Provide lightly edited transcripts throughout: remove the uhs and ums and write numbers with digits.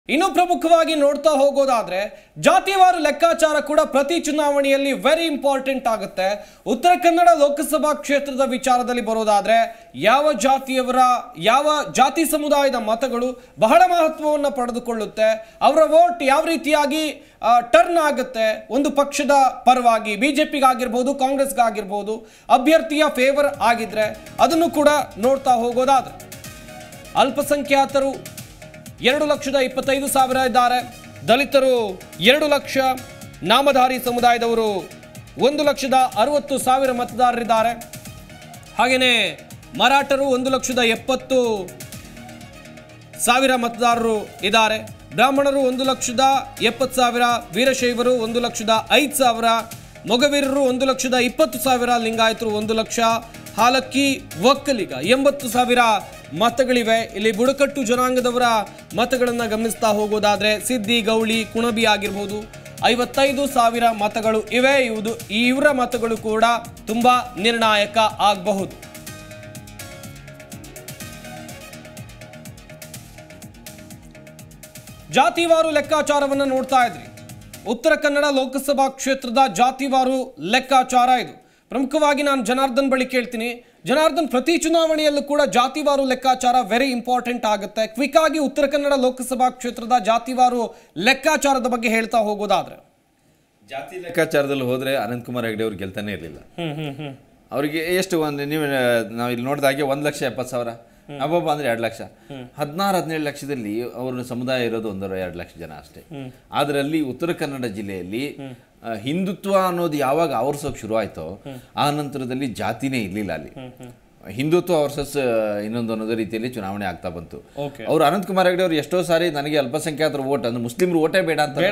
ಇನ್ನು ಪ್ರಮುಖವಾಗಿ ನೋಡ್ತಾ ಹೋಗೋದಾದ್ರೆ ಜಾತಿವಾರು ಲೆಕ್ಕಾಚಾರ ಕೂಡ ಪ್ರತಿ ಚುನಾವಣೆಯಲ್ಲಿ ವೆರಿ ಇಂಪಾರ್ಟೆಂಟ್ ಆಗುತ್ತೆ. ಉತ್ತರ ಕನ್ನಡ ಲೋಕಸಭಾ ಕ್ಷೇತ್ರದ ವಿಚಾರದಲ್ಲಿ ಬರೋದಾದ್ರೆ ಯಾವ ಜಾತಿ ಸಮುದಾಯದ ಮತಗಳು ಬಹಳ ಮಹತ್ವವನ್ನು ಪಡೆದುಕೊಳ್ಳುತ್ತೆ, ಅವರ ವೋಟ್ ಯಾವ ರೀತಿಯಾಗಿ ಟರ್ನ್ ಆಗುತ್ತೆ ಒಂದು ಪಕ್ಷದ ಪರವಾಗಿ, ಬಿಜೆಪಿಗಾಗಿರ್ಬೋದು ಕಾಂಗ್ರೆಸ್ಗಾಗಿರ್ಬೋದು, ಅಭ್ಯರ್ಥಿಯ ಫೇವರ್ ಆಗಿದ್ರೆ ಅದನ್ನು ಕೂಡ ನೋಡ್ತಾ ಹೋಗೋದಾದ್ರೆ ಅಲ್ಪಸಂಖ್ಯಾತರು 2,25,000 ಇದ್ದಾರೆ, ದಲಿತರು 2 ಲಕ್ಷ, ನಾಮಧಾರಿ ಸಮುದಾಯದವರು 1,60,000 ಮತದಾರರಿದ್ದಾರೆ. ಹಾಗೆಯೇ ಮರಾಠರು 1,70,000 ಮತದಾರರು ಇದ್ದಾರೆ, ಬ್ರಾಹ್ಮಣರು 1,70,000, ವೀರಶೈವರು 1,05,000, ಮೊಗವೀರರು 1,20,000, ಲಿಂಗಾಯತರು 1 ಲಕ್ಷ, ಹಾಲಕ್ಕಿ ಒಕ್ಕಲಿಗ 80,000 ಮತಗಳಿವೆ. ಇಲ್ಲಿ ಬುಡಕಟ್ಟು ಜನಾಂಗದವರ ಮತಗಳನ್ನು ಗಮನಿಸ್ತಾ ಹೋಗೋದಾದ್ರೆ ಸಿದ್ದಿ, ಗೌಳಿ, ಕುಣಬಿ ಆಗಿರ್ಬೋದು 55,000 ಮತಗಳು ಇವೆ. ಇವರ ಮತಗಳು ಕೂಡ ತುಂಬಾ ನಿರ್ಣಾಯಕ ಆಗಬಹುದು. ಜಾತಿವಾರು ಲೆಕ್ಕಾಚಾರವನ್ನು ನೋಡ್ತಾ ಇದ್ರಿ. ಉತ್ತರ ಕನ್ನಡ ಲೋಕಸಭಾ ಕ್ಷೇತ್ರದ ಜಾತಿವಾರು ಲೆಕ್ಕಾಚಾರ ಇದು. ಪ್ರಮುಖವಾಗಿ ನಾನು ಜನಾರ್ದನ್ ಬಳಿ ಕೇಳ್ತೀನಿ. ಜನಾರ್ದನ್, ಪ್ರತಿ ಚುನಾವಣೆಯಲ್ಲೂ ಕೂಡ ಜಾತಿವಾರು ಲೆಕ್ಕಾಚಾರ ವೆರಿ ಇಂಪಾರ್ಟೆಂಟ್ ಆಗುತ್ತೆ. ಕ್ವಿಕ್ ಆಗಿ ಉತ್ತರ ಕನ್ನಡ ಲೋಕಸಭಾ ಕ್ಷೇತ್ರದ ಜಾತಿವಾರು ಲೆಕ್ಕಾಚಾರದ ಬಗ್ಗೆ ಹೇಳ್ತಾ ಹೋಗೋದಾದ್ರೆ, ಜಾತಿ ಲೆಕ್ಕಾಚಾರದಲ್ಲಿ ಹೋದ್ರೆ ಅನಂತಕುಮಾರ್ ಹೆಗಡೆ ಅವ್ರು ಗೆಲ್ತಾನೆ ಇರಲಿಲ್ಲ. ಅವರಿಗೆ ಎಷ್ಟು ನೀವು ನಾವು ಇಲ್ಲಿ ನೋಡಿದಾಗೆ 1,70,000, ಅಬ್ಬಬ್ಬ ಅಂದ್ರೆ 2 ಲಕ್ಷ, 16-17 ಲಕ್ಷದಲ್ಲಿ ಅವ್ರ ಸಮುದಾಯ ಇರೋದು 1-2 ಲಕ್ಷ ಜನ ಅಷ್ಟೇ. ಅದರಲ್ಲಿ ಉತ್ತರ ಕನ್ನಡ ಜಿಲ್ಲೆಯಲ್ಲಿ ಹಿಂದುತ್ವ ಅನ್ನೋದು ಯಾವಾಗ ಆವರಿಸೋಕೆ ಶುರು ಆಯ್ತೋ ಆ ನಂತರದಲ್ಲಿ ಜಾತಿನೇ ಇರ್ಲಿಲ್ಲ. ಅಲ್ಲಿ ಹಿಂದುತ್ವ ವರ್ಸಸ್ ಇನ್ನೊಂದು ಅನ್ನೋದು ರೀತಿಯಲ್ಲಿ ಚುನಾವಣೆ ಆಗ್ತಾ ಬಂತು. ಅವ್ರು ಅನಂತಕುಮಾರ್ ಹೆಗಡೆ ಅವರು ಎಷ್ಟೋ ಸಾರಿ ನನಗೆ ಅಲ್ಪಸಂಖ್ಯಾತರ ವೋಟ್ ಅಂದ್ರೆ ಮುಸ್ಲಿಮ್ರು ಓಟೇ ಬೇಡ ಅಂತ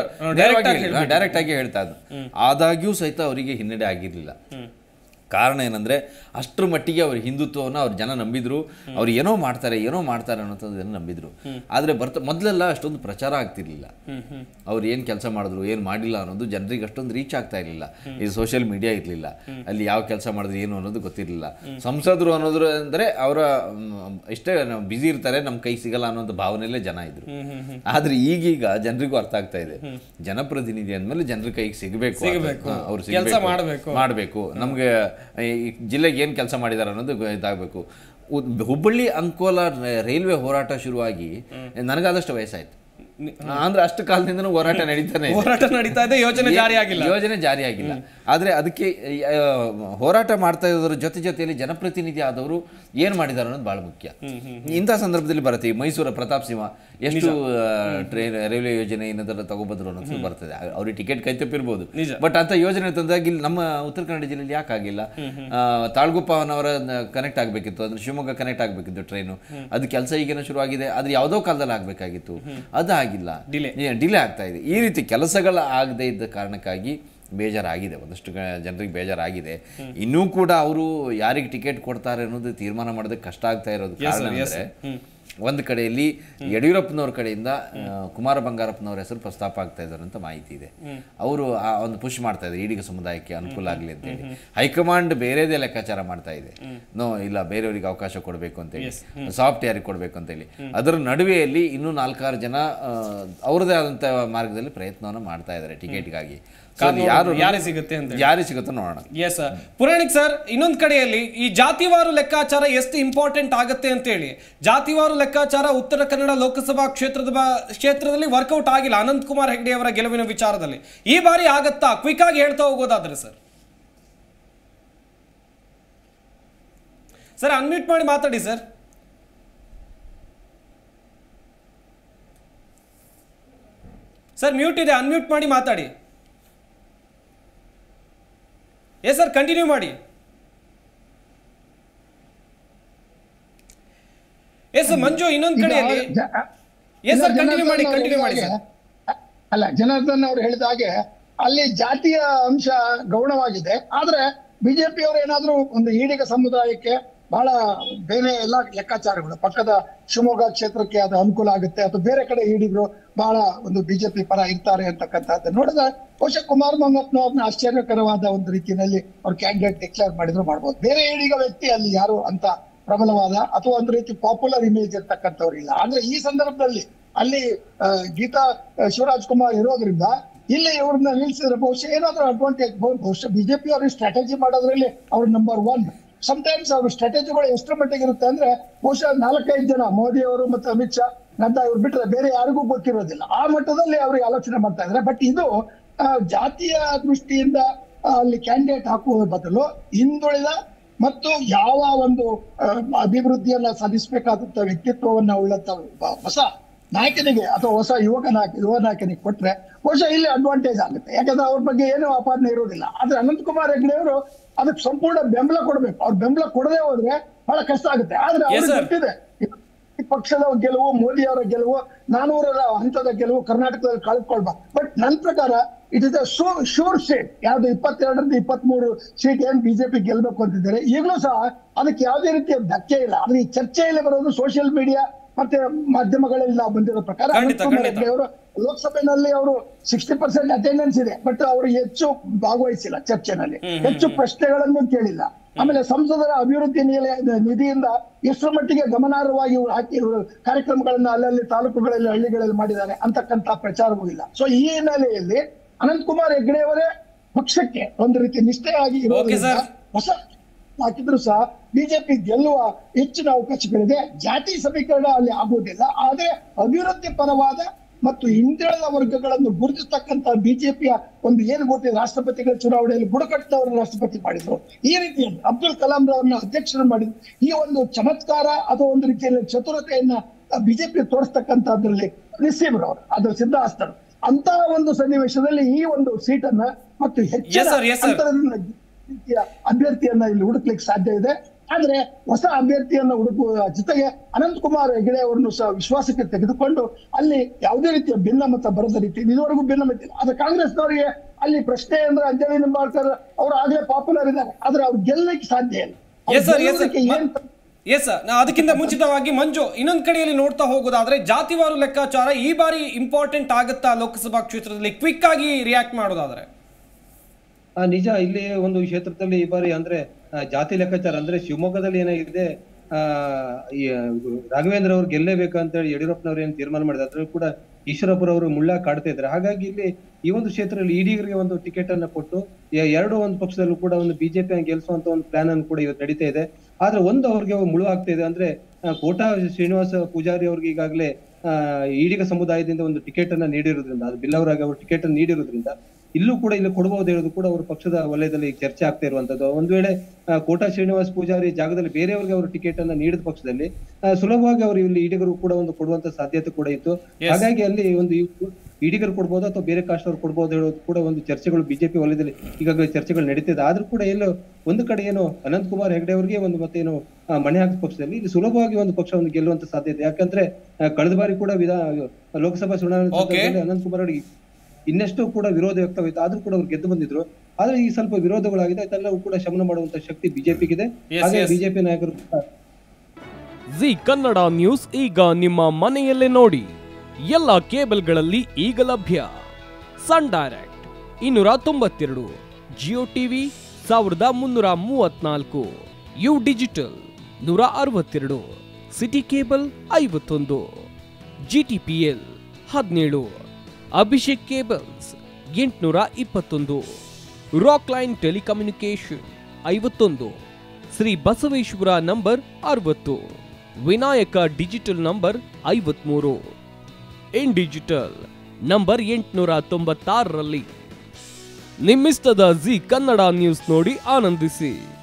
ಡೈರೆಕ್ಟ್ ಆಗಿ ಹೇಳ್ತಾ ಇದ್ರು. ಆದಾಗ್ಯೂ ಸಹಿತ ಅವರಿಗೆ ಹಿನ್ನಡೆ ಆಗಿರ್ಲಿಲ್ಲ. ಕಾರಣ ಏನಂದ್ರೆ ಅಷ್ಟರ ಮಟ್ಟಿಗೆ ಅವ್ರ ಹಿಂದುತ್ವವನ್ನು ಅವ್ರ ಜನ ನಂಬಿದ್ರು. ಅವ್ರು ಏನೋ ಮಾಡ್ತಾರೆ ಅನ್ನೋದನ್ನು ನಂಬಿದ್ರು. ಆದ್ರೆ ಮೊದಲೆಲ್ಲ ಅಷ್ಟೊಂದು ಪ್ರಚಾರ ಆಗ್ತಿರ್ಲಿಲ್ಲ. ಅವ್ರು ಏನ್ ಕೆಲಸ ಮಾಡಿದ್ರು ಏನ್ ಮಾಡಿಲ್ಲ ಅನ್ನೋದು ಜನರಿಗೆ ಅಷ್ಟೊಂದು ರೀಚ್ ಆಗ್ತಾ ಇರ್ಲಿಲ್ಲ. ಈ ಸೋಷಿಯಲ್ ಮೀಡಿಯಾ ಇರ್ಲಿಲ್ಲ, ಅಲ್ಲಿ ಯಾವ ಕೆಲಸ ಮಾಡಿದ್ರು ಏನು ಅನ್ನೋದು ಗೊತ್ತಿರ್ಲಿಲ್ಲ. ಸಂಸದರು ಅನ್ನೋದ್ರು ಅಂದ್ರೆ ಅವರ ಇಷ್ಟೇ ಬ್ಯುಸಿ ಇರ್ತಾರೆ, ನಮ್ ಕೈ ಸಿಗಲ್ಲ ಅನ್ನೋ ಭಾವನೆಯಲ್ಲೇ ಜನ ಇದ್ರು. ಆದ್ರೆ ಈಗೀಗ ಜನರಿಗೂ ಅರ್ಥ ಆಗ್ತಾ ಇದೆ, ಜನಪ್ರತಿನಿಧಿ ಅಂದ್ಮೇಲೆ ಜನರ ಕೈಗೆ ಸಿಗಬೇಕು, ಅವ್ರು ಮಾಡಬೇಕು, ನಮ್ಗೆ ಜಿಲ್ಲೆಗೆ ಏನು ಕೆಲಸ ಮಾಡಿದ್ದಾರೆ ಅನ್ನೋದು ಇದಾಗಬೇಕು. ಹುಬ್ಬಳ್ಳಿ ಅಂಕೋಲ ರೈಲ್ವೆ ಹೋರಾಟ ಶುರುವಾಗಿ ನನಗಾದಷ್ಟು ವಯಸ್ಸಾಯ್ತು. ಅಂದ್ರೆ ಅಷ್ಟು ಕಾಲದಿಂದನೂ ಹೋರಾಟ ನಡೀತಾ ಇದೆ, ಯೋಜನೆ ಜಾರಿ ಆಗಿಲ್ಲ. ಆದ್ರೆ ಅದಕ್ಕೆ ಹೋರಾಟ ಮಾಡ್ತಾ ಇರೋದ್ರ ಜೊತೆಯಲ್ಲಿ ಜನಪ್ರತಿನಿಧಿ ಆದವರು ಏನ್ ಮಾಡಿದಾರೆ ಅನ್ನೋದು ಬಹಳ ಮುಖ್ಯ. ಇಂಥ ಸಂದರ್ಭದಲ್ಲಿ ಬರುತ್ತೆ. ಮೈಸೂರ ಪ್ರತಾಪ್ ಸಿಂಹ ಎಷ್ಟು ರೈಲ್ವೆ ಯೋಜನೆ ಏನದೆಲ್ಲ ತಗೊಬಂದ್ರು ಅನ್ನೋದು ಬರ್ತದೆ. ಅವ್ರಿಗೆ ಟಿಕೆಟ್ ಕೈ ತಪ್ಪಿರ್ಬೋದು, ಬಟ್ ಅಂತ ಯೋಜನೆ ತಂದಾಗ ಇಲ್ಲಿ ನಮ್ಮ ಉತ್ತರ ಕನ್ನಡ ಜಿಲ್ಲೆಯಲ್ಲಿ ಯಾಕಾಗಿಲ್ಲ? ತಾಳ್ಗುಪ್ಪನವರ ಕನೆಕ್ಟ್ ಆಗ್ಬೇಕಿತ್ತು, ಅಂದ್ರೆ ಶಿವಮೊಗ್ಗ ಕನೆಕ್ಟ್ ಆಗ್ಬೇಕಿತ್ತು ಟ್ರೈನು. ಅದು ಕೆಲಸ ಈಗೇನೋ ಶುರುವಾಗಿದೆ, ಆದ್ರೆ ಯಾವುದೋ ಕಾಲದಲ್ಲಿ ಆಗ್ಬೇಕಾಗಿತ್ತು, ಅದು ಆಗಿಲ್ಲ, ಡಿಲೇ ಆಗ್ತಾ ಇದೆ. ಈ ರೀತಿ ಕೆಲಸಗಳ ಆಗದೆ ಇದ್ದ ಕಾರಣಕ್ಕಾಗಿ ಬೇಜಾರಾಗಿದೆ, ಒಂದಷ್ಟು ಜನರಿಗೆ ಬೇಜಾರಾಗಿದೆ. ಇನ್ನೂ ಕೂಡ ಅವರು ಯಾರಿಗೆ ಟಿಕೆಟ್ ಕೊಡ್ತಾರೆ ಅನ್ನೋದು ತೀರ್ಮಾನ ಮಾಡೋದಕ್ಕೆ ಕಷ್ಟ ಆಗ್ತಾ ಇರೋದು ಕಾರಣ ಅಂದ್ರೆ, ಒಂದು ಕಡೆಯಲ್ಲಿ ಯಡಿಯೂರಪ್ಪನವ್ರ ಕಡೆಯಿಂದ ಕುಮಾರ ಬಂಗಾರಪ್ಪನವ್ರ ಹೆಸರು ಪ್ರಸ್ತಾಪ ಆಗ್ತಾ ಇದ್ದಾರೆ ಅಂತ ಮಾಹಿತಿ ಇದೆ. ಅವರು ಒಂದು ಪುಷ್ ಮಾಡ್ತಾ ಇದ್ದಾರೆ ಈಡಿಗ ಸಮುದಾಯಕ್ಕೆ ಅನುಕೂಲ ಆಗಲಿ ಅಂತೇಳಿ. ಹೈಕಮಾಂಡ್ ಬೇರೆದೇ ಲೆಕ್ಕಾಚಾರ ಮಾಡ್ತಾ ಇದೆ, ಇಲ್ಲ ಬೇರೆಯವರಿಗೆ ಅವಕಾಶ ಕೊಡಬೇಕು ಅಂತೇಳಿ, ಸಾಫ್ಟ್ ಯಾರಿಗೆ ಕೊಡಬೇಕು ಅಂತೇಳಿ. ಅದರ ನಡುವೆಯಲ್ಲಿ ಇನ್ನೂ 4-6 ಜನ ಅವ್ರದೇ ಆದಂಥ ಮಾರ್ಗದಲ್ಲಿ ಪ್ರಯತ್ನವನ್ನು ಮಾಡ್ತಾ ಇದ್ದಾರೆ ಟಿಕೆಟ್ಗಾಗಿ. ಯಾರೇ ಸಿಗುತ್ತೆ ನೋಡೋಣ. ಎಸ್ ಪುರಾಣಿಕ್ ಸರ್, ಇನ್ನೊಂದು ಕಡೆಯಲ್ಲಿ ಈ ಜಾತಿವಾರು ಲೆಕ್ಕಾಚಾರ ಎಷ್ಟು ಇಂಪಾರ್ಟೆಂಟ್ ಆಗುತ್ತೆ ಅಂತ ಹೇಳಿ, ಜಾತಿವಾರು ಲೆಕ್ಕಾಚಾರ ಉತ್ತರ ಕನ್ನಡ ಲೋಕಸಭಾ ಕ್ಷೇತ್ರದಲ್ಲಿ ವರ್ಕೌಟ್ ಆಗಿಲ್ಲ ಅನಂತಕುಮಾರ್ ಹೆಗಡೆ ಅವರ ಗೆಲುವಿನ ವಿಚಾರದಲ್ಲಿ. ಈ ಬಾರಿ ಆಗತ್ತಾ? ಕ್ವಿಕ್ ಆಗಿ ಹೇಳ್ತಾ ಹೋಗೋದಾದ್ರೆ ಸರ್ ಅನ್ಮ್ಯೂಟ್ ಮಾಡಿ ಮಾತಾಡಿ ಸರ್. ಮ್ಯೂಟ್ ಇದೆ, ಅನ್ಮ್ಯೂಟ್ ಮಾಡಿ ಮಾತಾಡಿ. ಎಸ್ ಸರ್, ಕಂಟಿನ್ಯೂ ಮಾಡಿ. ಎಸ್ ಮಂಜು, ಇನ್ನೊಂದು ಕಡೆಯಲ್ಲಿ ಎಸ್ ಸರ್ ಕಂಟಿನ್ಯೂ ಮಾಡಿ ಸರ್. ಅಲ್ಲ, ಜನಾರ್ದನ್ ಅವರು ಹೇಳಿದ ಹಾಗೆ ಅಲ್ಲಿ ಜಾತಿಯ ಅಂಶ ಗೌಣವಾಗಿದೆ. ಆದ್ರೆ ಬಿಜೆಪಿ ಅವರು ಏನಾದ್ರೂ ಒಂದು ಈಡಿಗ ಸಮುದಾಯಕ್ಕೆ ಬಹಳ ಬೇರೆ ಎಲ್ಲ ಲೆಕ್ಕಾಚಾರಗಳು, ಪಕ್ಕದ ಶಿವಮೊಗ್ಗ ಕ್ಷೇತ್ರಕ್ಕೆ ಅದು ಅನುಕೂಲ ಆಗುತ್ತೆ ಅಥವಾ ಬೇರೆ ಕಡೆ ಈಡಿಗರು ಬಹಳ ಒಂದು ಬಿಜೆಪಿ ಪರ ಇರ್ತಾರೆ ಅಂತಕ್ಕಂಥದ್ದು ನೋಡಿದ್ರೆ ಬಹುಶಃ ಕುಮಾರ್ ಮಂಗಪ್ಪನವ್ರನ್ನ ಆಶ್ಚರ್ಯಕರವಾದ ಒಂದು ರೀತಿಯಲ್ಲಿ ಅವ್ರ ಕ್ಯಾಂಡಿಡೇಟ್ ಡಿಕ್ಲೇರ್ ಮಾಡಿದ್ರು ಮಾಡ್ಬೋದು. ಬೇರೆ ಈಡಿಗ ವ್ಯಕ್ತಿ ಅಲ್ಲಿ ಯಾರು ಅಂತ ಪ್ರಬಲವಾದ ಅಥವಾ ಒಂದು ರೀತಿ ಪಾಪ್ಯುಲರ್ ಇಮೇಜ್ ಇರ್ತಕ್ಕಂಥವ್ರು ಇಲ್ಲ. ಅಂದ್ರೆ ಈ ಸಂದರ್ಭದಲ್ಲಿ ಅಲ್ಲಿ ಗೀತಾ ಶಿವರಾಜ್ ಕುಮಾರ್ ಇರೋದ್ರಿಂದ ಇಲ್ಲಿ ಇವ್ರನ್ನ ನಿಲ್ಸಿದ್ರೆ ಬಹುಶಃ ಏನಾದ್ರೂ ಅಡ್ವಾಂಟೇಜ್, ಬಹುಶಃ ಬಿಜೆಪಿ ಅವ್ರಿಗೆ ಸ್ಟ್ರಾಟಜಿ ಮಾಡೋದ್ರಲ್ಲಿ ಅವ್ರು ನಂಬರ್ 1. ಸಮಟೈಮ್ಸ್ ಅವ್ರ ಸ್ಟ್ರಾಟಜಿಗಳು ಎಷ್ಟರ ಮಟ್ಟಿಗೆ ಇರುತ್ತೆ ಅಂದ್ರೆ ಬಹುಶಃ 4-5 ಜನ, ಮೋದಿ ಅವರು ಮತ್ತು ಅಮಿತ್ ಶಾ, ನಡ್ಡಾ ಇವ್ರು ಬಿಟ್ರೆ ಬೇರೆ ಯಾರಿಗೂ ಗೊತ್ತಿರೋದಿಲ್ಲ. ಆ ಮಟ್ಟದಲ್ಲಿ ಅವ್ರಿಗೆ ಆಲೋಚನೆ ಮಾಡ್ತಾ ಇದ್ದಾರೆ. ಬಟ್ ಇದು ಜಾತಿಯ ದೃಷ್ಟಿಯಿಂದ ಅಲ್ಲಿ ಕ್ಯಾಂಡಿಡೇಟ್ ಹಾಕುವ ಬದಲು ಹಿಂದುಳಿದ ಮತ್ತು ಯಾವ ಒಂದು ಅಭಿವೃದ್ಧಿಯನ್ನ ಸಾಧಿಸಬೇಕಾದಂತ ವ್ಯಕ್ತಿತ್ವವನ್ನ ಉಳ್ಳಂತ ಹೊಸ ನಾಯಕನಿಗೆ ಅಥವಾ ಹೊಸ ಯುವ ನಾಯಕನಿಗೆ ಕೊಟ್ರೆ ಬಹುಶಃ ಇಲ್ಲಿ ಅಡ್ವಾಂಟೇಜ್ ಆಗುತ್ತೆ. ಯಾಕಂದ್ರೆ ಅವ್ರ ಬಗ್ಗೆ ಏನೂ ಆಪಾದನೆ ಇರೋದಿಲ್ಲ. ಆದ್ರೆ ಅನಂತಕುಮಾರ್ ಹೆಗಡೆ ಅವರು ಅದಕ್ಕೆ ಸಂಪೂರ್ಣ ಬೆಂಬಲ ಕೊಡಬೇಕು. ಅವ್ರ ಬೆಂಬಲ ಕೊಡದೆ ಹೋದ್ರೆ ಬಹಳ ಕಷ್ಟ ಆಗುತ್ತೆ. ಆದ್ರೆ ಅವ್ರಿಗೆ ಗೊತ್ತಿದೆ ಈ ಪಕ್ಷದ ಗೆಲುವು, ಮೋದಿ ಅವರ ಗೆಲುವು, 400ರ ಹಂತದ ಗೆಲುವು ಕರ್ನಾಟಕದಲ್ಲಿ ಕಳೆದುಕೊಳ್ಬಾರ್ದು. ಬಟ್ ನನ್ನ ಪ್ರಕಾರ it is a sure seat. ಯಾವ್ದು 22ರಿಂದ 23 ಸೀಟ್ ಏನ್ ಬಿಜೆಪಿ ಗೆಲ್ಬೇಕು ಅಂತಿದ್ದಾರೆ, ಈಗಲೂ ಸಹ ಅದಕ್ಕೆ ಯಾವುದೇ ರೀತಿಯ ಧಕ್ಕೆ ಇಲ್ಲ. ಆದ್ರೆ ಈ ಚರ್ಚೆಯಲ್ಲಿ ಬರೋದು ಸೋಷಿಯಲ್ ಮೀಡಿಯಾ ಮತ್ತೆ ಮಾಧ್ಯಮಗಳಲ್ಲಿ ನಾವು ಬಂದಿರೋ ಪ್ರಕಾರ ಅನಂತಕುಮಾರ್ ಹೆಗಡೆ ಅವರು ಲೋಕಸಭೆಯಲ್ಲಿ ಅವರು 60% ಅಟೆಂಡೆನ್ಸ್ ಇದೆ, ಬಟ್ ಅವರು ಹೆಚ್ಚು ಭಾಗವಹಿಸಿಲ್ಲ ಚರ್ಚೆನಲ್ಲಿ, ಹೆಚ್ಚು ಪ್ರಶ್ನೆಗಳನ್ನು ಕೇಳಿಲ್ಲ. ಆಮೇಲೆ ಸಂಸದರ ಅಭಿವೃದ್ಧಿ ನಿಧಿಯಿಂದ ಎಷ್ಟರ ಮಟ್ಟಿಗೆ ಗಮನಾರ್ಹವಾಗಿ ಇವರು ಹಾಕಿ ಕಾರ್ಯಕ್ರಮಗಳನ್ನ ಅಲ್ಲಲ್ಲಿ ತಾಲೂಕುಗಳಲ್ಲಿ ಹಳ್ಳಿಗಳಲ್ಲಿ ಮಾಡಿದ್ದಾರೆ ಅಂತಕ್ಕಂಥ ಪ್ರಚಾರವೂ ಇಲ್ಲ. ಸೊ ಈ ಹಿನ್ನೆಲೆಯಲ್ಲಿ ಅನಂತಕುಮಾರ್ ಹೆಗಡೆ ಅವರೇ ಪಕ್ಷಕ್ಕೆ ಒಂದು ರೀತಿ ನಿಷ್ಠೆಯಾಗಿ ಇರೋದ್ರಿಂದ ಹೊಸ ಹಾಕಿದ್ರು ಸಹ ಬಿಜೆಪಿ ಗೆಲ್ಲುವ ಹೆಚ್ಚಿನ ಅವಕಾಶಗಳಿದೆ. ಜಾತಿ ಸಮೀಕರಣ ಅಲ್ಲಿ ಆಗುವುದಿಲ್ಲ. ಆದ್ರೆ ಅಭಿವೃದ್ಧಿ ಪರವಾದ ಮತ್ತು ಹಿಂದುಳಿದ ವರ್ಗಗಳನ್ನು ಗುರುತಿಸ್ತಕ್ಕಂಥ ಬಿಜೆಪಿಯ ಒಂದು ಏನು ಗೊತ್ತಿದೆ, ರಾಷ್ಟ್ರಪತಿಗಳ ಚುನಾವಣೆಯಲ್ಲಿ ಬುಡಕಟ್ಟದವರನ್ನು ರಾಷ್ಟ್ರಪತಿ ಮಾಡಿದ್ರು. ಈ ರೀತಿಯಲ್ಲಿ ಅಬ್ದುಲ್ ಕಲಾಂ ರವರನ್ನ ಅಧ್ಯಕ್ಷರು ಮಾಡಿದ್ರು. ಈ ಒಂದು ಚಮತ್ಕಾರ ಅಥವಾ ಒಂದು ರೀತಿಯಲ್ಲಿ ಚತುರತೆಯನ್ನ ಬಿಜೆಪಿ ತೋರಿಸ್ತಕ್ಕಂಥದ್ರಲ್ಲಿ ರಿಸೀವ್ರವರು ಅದರ ಸಿದ್ಧಹಸ್ತರು. ಅಂತಹ ಒಂದು ಸನ್ನಿವೇಶದಲ್ಲಿ ಈ ಒಂದು ಸೀಟನ್ನ ಮತ್ತು ಹೆಚ್ಚಿನ ಅಭ್ಯರ್ಥಿಯನ್ನ ಇಲ್ಲಿ ಹುಡುಕ್ಲಿಕ್ಕೆ ಸಾಧ್ಯ ಇದೆ. ಆದ್ರೆ ಹೊಸ ಅಭ್ಯರ್ಥಿಯನ್ನ ಹುಡುಕುವ ಜೊತೆಗೆ ಅನಂತಕುಮಾರ್ ಹೆಗಡೆ ಅವರನ್ನು ಸಹ ವಿಶ್ವಾಸಕ್ಕೆ ತೆಗೆದುಕೊಂಡು ಅಲ್ಲಿ ಯಾವುದೇ ರೀತಿಯ ಭಿನ್ನಮತ ಬರದ ರೀತಿ ಇದುವರೆಗೂ ಭಿನ್ನಮತ ಇಲ್ಲ. ಆದ್ರೆ ಕಾಂಗ್ರೆಸ್ನವರಿಗೆ ಅಲ್ಲಿ ಪ್ರಶ್ನೆ ಅಂದ್ರೆ ಅಂಜಲಿ ನಿಂಬಾಳ್ಕರ್ ಅವರು ಆಗ್ಲೇ ಪಾಪ್ಯುಲರ್ ಇದ್ದಾರೆ, ಆದ್ರೆ ಅವ್ರು ಗೆಲ್ಲಲಿಕ್ಕೆ ಸಾಧ್ಯ ಇಲ್ಲ. ಅದಕ್ಕಿಂತ ಮುಂಚಿತವಾಗಿ ಮಂಜು, ಇನ್ನೊಂದ್ ಕಡೆಯಲ್ಲಿ ನೋಡ್ತಾ ಹೋಗೋದಾದ್ರೆ ಜಾತಿವಾರು ಲೆಕ್ಕಾಚಾರ ಈ ಬಾರಿ ಇಂಪಾರ್ಟೆಂಟ್ ಆಗುತ್ತಾ ಲೋಕಸಭಾ ಕ್ಷೇತ್ರದಲ್ಲಿ? ಕ್ವಿಕ್ ಆಗಿ ರಿಯಾಕ್ಟ್ ಮಾಡೋದಾದ್ರೆ ನಿಜ, ಇಲ್ಲಿ ಒಂದು ಕ್ಷೇತ್ರದಲ್ಲಿ ಈ ಬಾರಿ ಅಂದ್ರೆ ಜಾತಿ ಲೆಕ್ಕಾಚಾರ ಅಂದ್ರೆ ಶಿವಮೊಗ್ಗದಲ್ಲಿ ಏನಾಗಿದೆ, ರಾಘವೇಂದ್ರ ಅವ್ರು ಗೆಲ್ಲೇಬೇಕು ಅಂತ ಹೇಳಿ ಯಡಿಯೂರಪ್ಪನವ್ರು ಏನ್ ತೀರ್ಮಾನ ಮಾಡಿದ್ರು, ಅದ್ರಲ್ಲಿ ಕೂಡ ಈಶ್ವರಪ್ಪರವರು ಮುಳ್ಳ ಕಾಡ್ತಾ ಇದ್ದಾರೆ. ಹಾಗಾಗಿ ಇಲ್ಲಿ ಈ ಒಂದು ಕ್ಷೇತ್ರದಲ್ಲಿ ಈಡಿಗರಿಗೆ ಒಂದು ಟಿಕೆಟ್ ಅನ್ನ ಕೊಟ್ಟು ಒಂದು ಪಕ್ಷದಲ್ಲೂ ಕೂಡ ಒಂದು ಬಿಜೆಪಿ ಗೆಲ್ಲಿಸುವಂತ ಒಂದು ಪ್ಲಾನ್ ಅನ್ನು ಕೂಡ ಇವತ್ತು ನಡೀತಾ ಇದೆ. ಆದ್ರೆ ಒಂದು ಅವ್ರಿಗೆ ಮುಳು ಆಗ್ತಾ ಇದೆ ಅಂದ್ರೆ ಕೋಟಾ ಶ್ರೀನಿವಾಸ ಪೂಜಾರಿ ಅವ್ರಿಗೆ ಈಗಾಗಲೇ ಈಡಿಗ ಸಮುದಾಯದಿಂದ ಒಂದು ಟಿಕೆಟ್ ಅನ್ನ ನೀಡಿರೋದ್ರಿಂದ, ಅದು ಬಿಲ್ಲವರಾಗಿ ಅವರು ಟಿಕೆಟ್ ಅನ್ನು ನೀಡಿರೋದ್ರಿಂದ ಇಲ್ಲೂ ಕೂಡ ಇಲ್ಲಿ ಕೊಡಬಹುದು ಹೇಳೋದು ಕೂಡ ಅವರು ಪಕ್ಷದ ವಲಯದಲ್ಲಿ ಚರ್ಚೆ ಆಗ್ತಾ ಇರುವಂತದ್ದು. ಒಂದ್ ವೇಳೆ ಕೋಟಾ ಶ್ರೀನಿವಾಸ ಪೂಜಾರಿ ಜಾಗದಲ್ಲಿ ಬೇರೆಯವರಿಗೆ ಅವರು ಟಿಕೆಟ್ ಅನ್ನ ನೀಡಿದ ಪಕ್ಷದಲ್ಲಿ ಸುಲಭವಾಗಿ ಅವರು ಇಲ್ಲಿ ಈಡಿಗರು ಕೂಡ ಒಂದು ಕೊಡುವಂತ ಸಾಧ್ಯತೆ ಕೂಡ ಇತ್ತು. ಹಾಗಾಗಿ ಅಲ್ಲಿ ಒಂದು ಈಡಿಗರು ಕೊಡ್ಬೋದು ಅಥವಾ ಬೇರೆ ಕಾಸ್ಟ್ ಅವ್ರು ಕೊಡ್ಬೋದು ಹೇಳೋದು ಕೂಡ ಒಂದು ಚರ್ಚೆಗಳು ಬಿಜೆಪಿ ವಲಯದಲ್ಲಿ ಈಗಾಗಲೇ ಚರ್ಚೆಗಳು ನಡೀತಿದೆ. ಆದ್ರೂ ಕೂಡ ಎಲ್ಲೋ ಒಂದು ಕಡೆ ಏನು ಅನಂತಕುಮಾರ್ ಹೆಗಡೆ ಅವರಿಗೆ ಒಂದು ಮತ್ತೇನು ಮಣೆ ಹಾಕಿದ ಪಕ್ಷದಲ್ಲಿ ಇಲ್ಲಿ ಸುಲಭವಾಗಿ ಒಂದು ಪಕ್ಷವನ್ನು ಗೆಲ್ಲುವಂತ ಸಾಧ್ಯತೆ. ಯಾಕಂದ್ರೆ ಕಳೆದ ಬಾರಿ ಕೂಡ ಲೋಕಸಭಾ ಚುನಾವಣೆ ಅನಂತಕುಮಾರ್ ಅವರಿಗೆ ಇನ್ನೆಷ್ಟೋ ಕೂಡ ವಿರೋಧ ವ್ಯಕ್ತವಾಯಿತು, ಆದ್ರೂ ಕೂಡ ಅವ್ರು ಗೆದ್ದು ಬಂದಿದ್ರು. ಆದ್ರೆ ಈ ಸ್ವಲ್ಪ ವಿರೋಧಗಳಾಗಿದೆ, ಅದೆಲ್ಲವೂ ಕೂಡ ಶಮನ ಮಾಡುವಂತ ಶಕ್ತಿ ಬಿಜೆಪಿಗಿದೆ. ಹಾಗೆ ಬಿಜೆಪಿ ನಾಯಕರು ಜಿ ಕನ್ನಡ ನ್ಯೂಸ್ ಈಗ ನಿಮ್ಮ ಮನೆಯಲ್ಲೇ ನೋಡಿ. ಎಲ್ಲ ಕೇಬಲ್ಗಳಲ್ಲಿ ಈಗ ಲಭ್ಯ. Sun Direct 292, Jio TV 1334, U digital 162, city cable 51, GTPL 17, Abhishek cables 821, rock line telecommunication 51, Shri Basaveshwara number 60, Vinayaka digital number 53, in digital number 896ರಲ್ಲಿ. ನಿಮ್ಮಿಸ್ತದ ಜಿ ಕನ್ನಡ ನ್ಯೂಸ್ ನೋಡಿ ಆನಂದಿಸಿ.